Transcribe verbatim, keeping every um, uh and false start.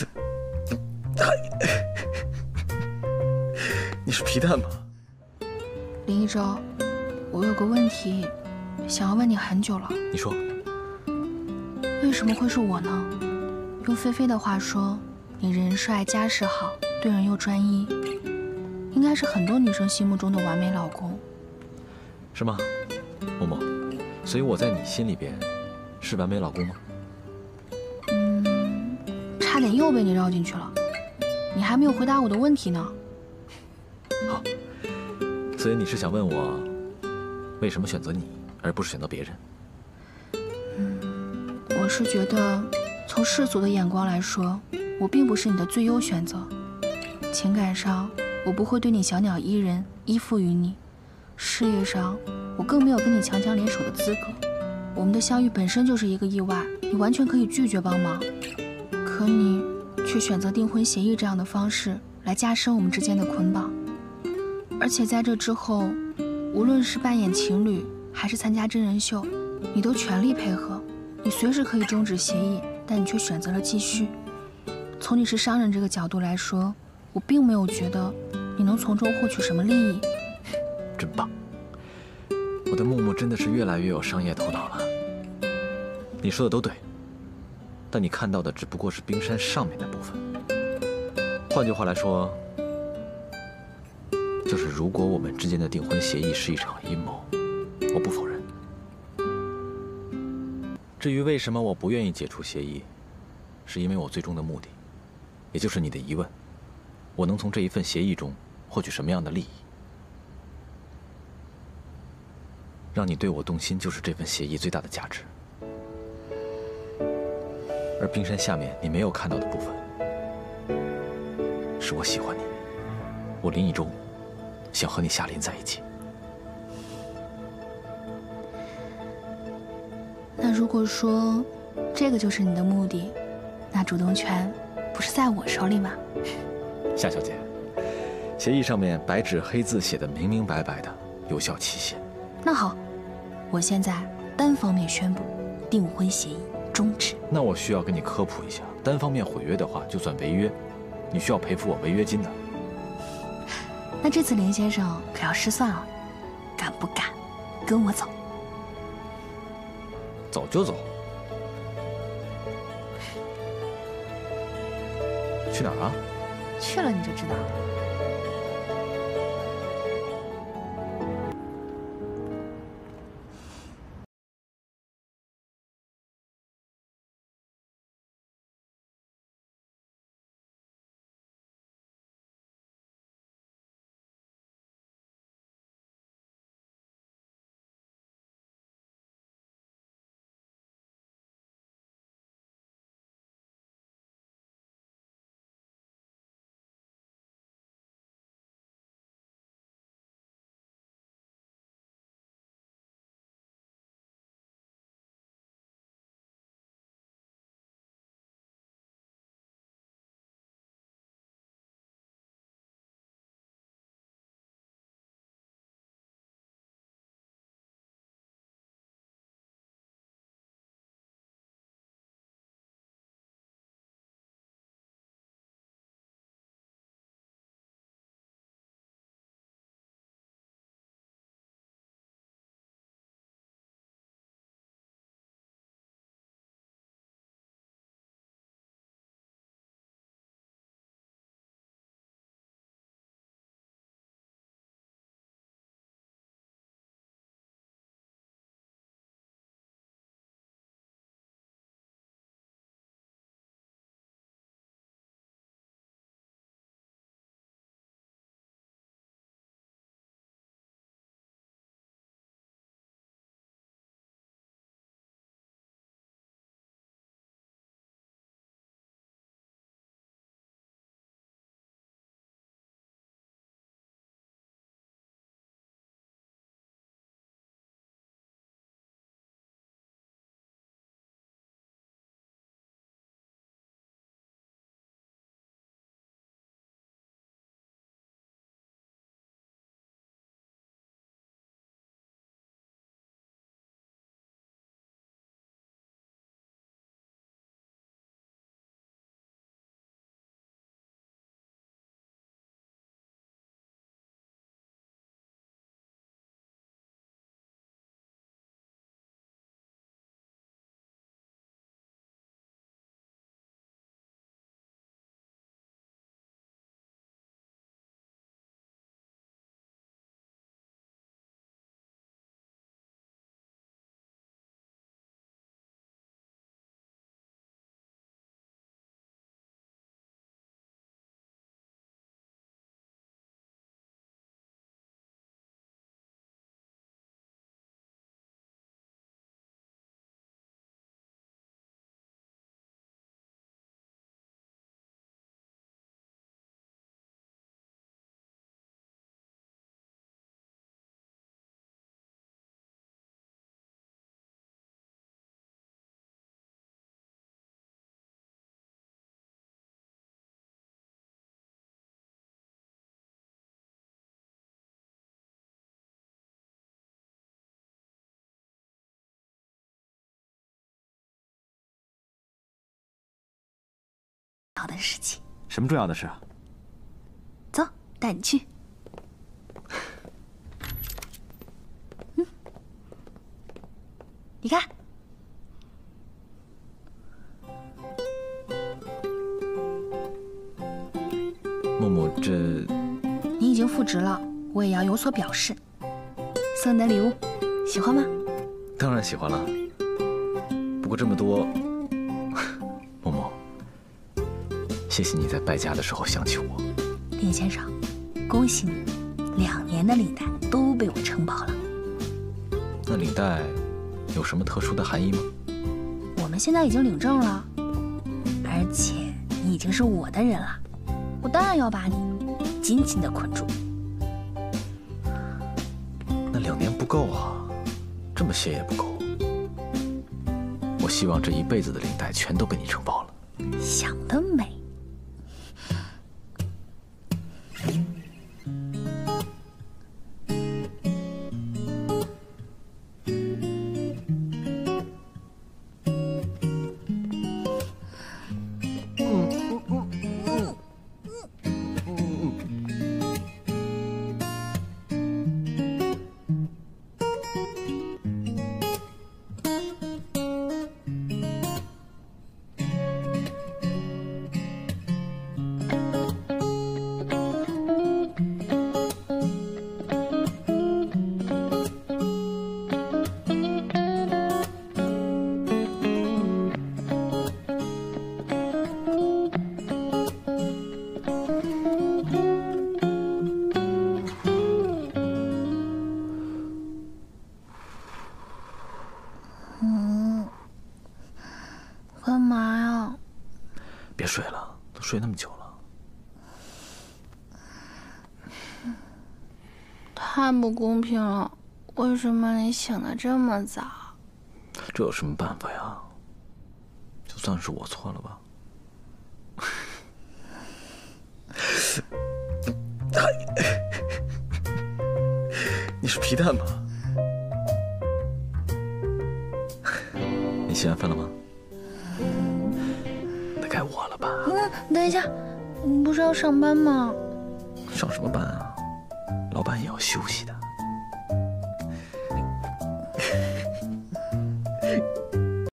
你是皮蛋吗？ 林一舟，我有个问题，想要问你很久了。 你说。 为什么会是我呢？用菲菲的话说，你人帅家世好，对人又专一，应该是很多女生心目中的完美老公。 是吗，默默？所以我在你心里边是完美老公吗？ 嗯，差点又被你绕进去了。你还没有回答我的问题呢。 好，所以你是想问我，为什么选择你，而不是选择别人？ 嗯，我是觉得，从世俗的眼光来说，我并不是你的最优选择。情感上，我不会对你小鸟依人，依附于你；事业上，我更没有跟你强强联手的资格。我们的相遇本身就是一个意外，你完全可以拒绝帮忙，可你却选择订婚协议这样的方式来加深我们之间的捆绑。而且在这之后，无论是扮演情侣，还是参加真人秀，你都全力配合。你随时可以终止协议，但你却选择了继续。从你是商人这个角度来说，我并没有觉得你能从中获取什么利益。 真棒！我的木木真的是越来越有商业头脑了。你说的都对，但你看到的只不过是冰山上面的部分。换句话来说，就是如果我们之间的订婚协议是一场阴谋，我不否认。至于为什么我不愿意解除协议，是因为我最终的目的，也就是你的疑问，我能从这一份协议中获取什么样的利益？让你对我动心，就是这份协议最大的价值。而冰山下面你没有看到的部分，是我喜欢你，我林一舟想和你夏琳在一起。 那如果说这个就是你的目的，那主动权不是在我手里吗？ 夏小姐，协议上面白纸黑字写的明明白白的，有效期限。 那好，我现在单方面宣布订婚协议终止。 那我需要跟你科普一下，单方面毁约的话就算违约，你需要赔付我违约金的。 那这次林先生可要失算了，敢不敢跟我走？ 走就走。去哪儿啊？ 去了你就知道了。 事情。 什么重要的事啊？ 走，带你去。嗯，你看。 默默，这你已经复职了，我也要有所表示。送你的礼物，喜欢吗？ 当然喜欢了。不过这么多，默默，谢谢你在败家的时候想起我。 林先生，恭喜你，两年的领带都被我承包了。 那领带有什么特殊的含义吗？ 我们现在已经领证了，而且你已经是我的人了。 我当然要把你紧紧地捆住。 那两年不够啊，这么些也不够。我希望这一辈子的领带全都被你承包了。 想得美！干嘛呀？ 别睡了，都睡那么久了。 太不公平了，为什么你醒得这么早？ 这有什么办法呀？就算是我错了吧。你是皮蛋吗？你洗完饭了吗？那该我了吧？ 嗯，等一下，你不是要上班吗？ 上什么班啊？老板也要休息的。